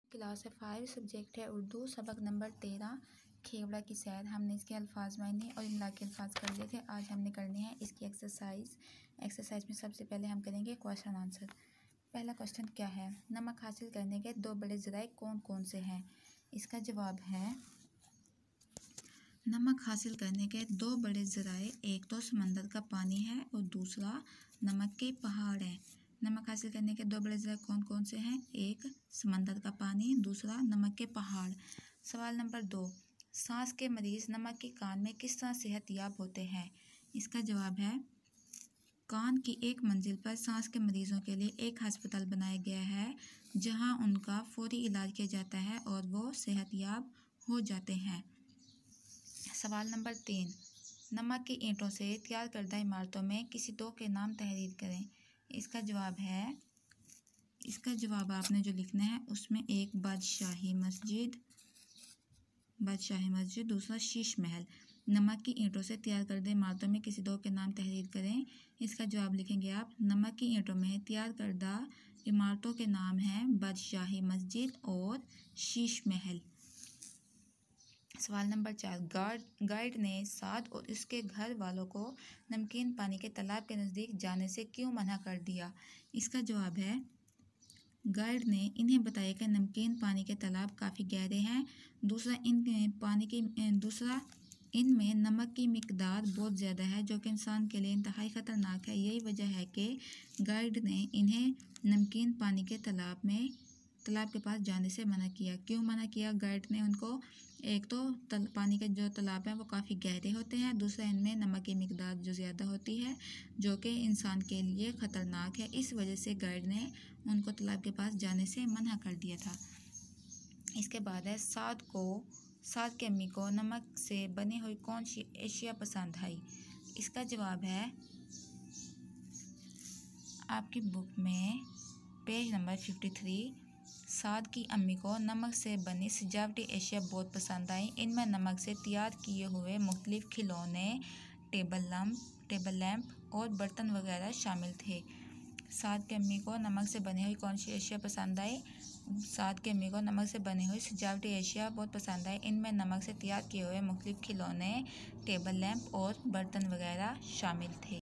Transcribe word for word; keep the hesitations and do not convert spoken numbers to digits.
Class है five, subject है उर्दू, सबक नंबर तेरह, खेवड़ा की सैर। हमने इसके अल्फाज मायने और इमला के अल्फाज कर लिए थे। आज हमने करने हैं इसकी एक्सरसाइज। एक्सरसाइज में सबसे पहले हम करेंगे क्वेश्चन आंसर। पहला क्वेश्चन क्या है, नमक हासिल करने के दो बड़े ज़राए कौन कौन से हैं। इसका जवाब है नमक हासिल करने के दो बड़े ज़राए, एक तो समंदर का पानी है और दूसरा नमक के पहाड़ हैं। नमक हासिल करने के दो बड़े ज़राए कौन कौन से हैं, एक समंदर का पानी, दूसरा नमक के पहाड़। सवाल नंबर दो, सांस के मरीज़ नमक के कान में किस तरह सेहतयाब होते हैं। इसका जवाब है कान की एक मंजिल पर सांस के मरीज़ों के लिए एक अस्पताल बनाया गया है जहां उनका फौरी इलाज किया जाता है और वो सेहतयाब हो जाते हैं। सवाल नंबर तीन, नमक की ईंटों से तैयार करदा इमारतों में किसी दो के नाम तहरीर करें। इसका जवाब है इसका जवाब आपने जो लिखना है उसमें एक बादशाही मस्जिद बादशाही मस्जिद दूसरा शीश महल। नमक की ईंटों से तैयार करदा इमारतों में किसी दो के नाम तहरीर करें। इसका जवाब लिखेंगे आप, नमक की ईंटों में तैयार करदा इमारतों के नाम हैं बादशाही मस्जिद और शीश महल। सवाल नंबर चार, गार्ड गाइड ने साद और उसके घर वालों को नमकीन पानी के तालाब के नज़दीक जाने से क्यों मना कर दिया। इसका जवाब है गाइड ने इन्हें बताया कि नमकीन पानी के तालाब काफ़ी गहरे हैं, दूसरा इन पानी की दूसरा इनमें नमक की मिकदार बहुत ज़्यादा है जो कि इंसान के लिए इंतहाई ख़तरनाक है। यही वजह है कि गाइड ने इन्हें नमकीन पानी के तालाब में तालाब के पास जाने से मना किया। क्यों मना किया गाइड ने उनको, एक तो तल, पानी के जो तालाब हैं वो काफ़ी गहरे होते हैं, दूसरा इनमें नमक की मिकदार जो ज़्यादा होती है जो कि इंसान के लिए ख़तरनाक है। इस वजह से गाइड ने उनको तालाब के पास जाने से मना कर दिया था। इसके बाद है साद को साद की अम्मी को नमक से बनी हुई कौन सी एशिया पसंद आई। इसका जवाब है आपकी बुक में page number fifty three, Saad की अम्मी को नमक से बनी सजावटी एशिया बहुत पसंद आई। इनमें नमक से तैयार किए हुए मुख्तलिफ खिलौने, टेबल लैम्प टेबल लैम्प और बर्तन वगैरह शामिल थे। साद की अम्मी को नमक से बनी हुई कौन सी एशिया पसंद आई। साद की अम्मी को नमक से बनी हुई सजावटी एशिया बहुत पसंद आई। इनमें नमक से तैयार किए हुए मुख्तलिफ खिलौने, टेबल लैम्प और बर्तन वगैरह शामिल थे।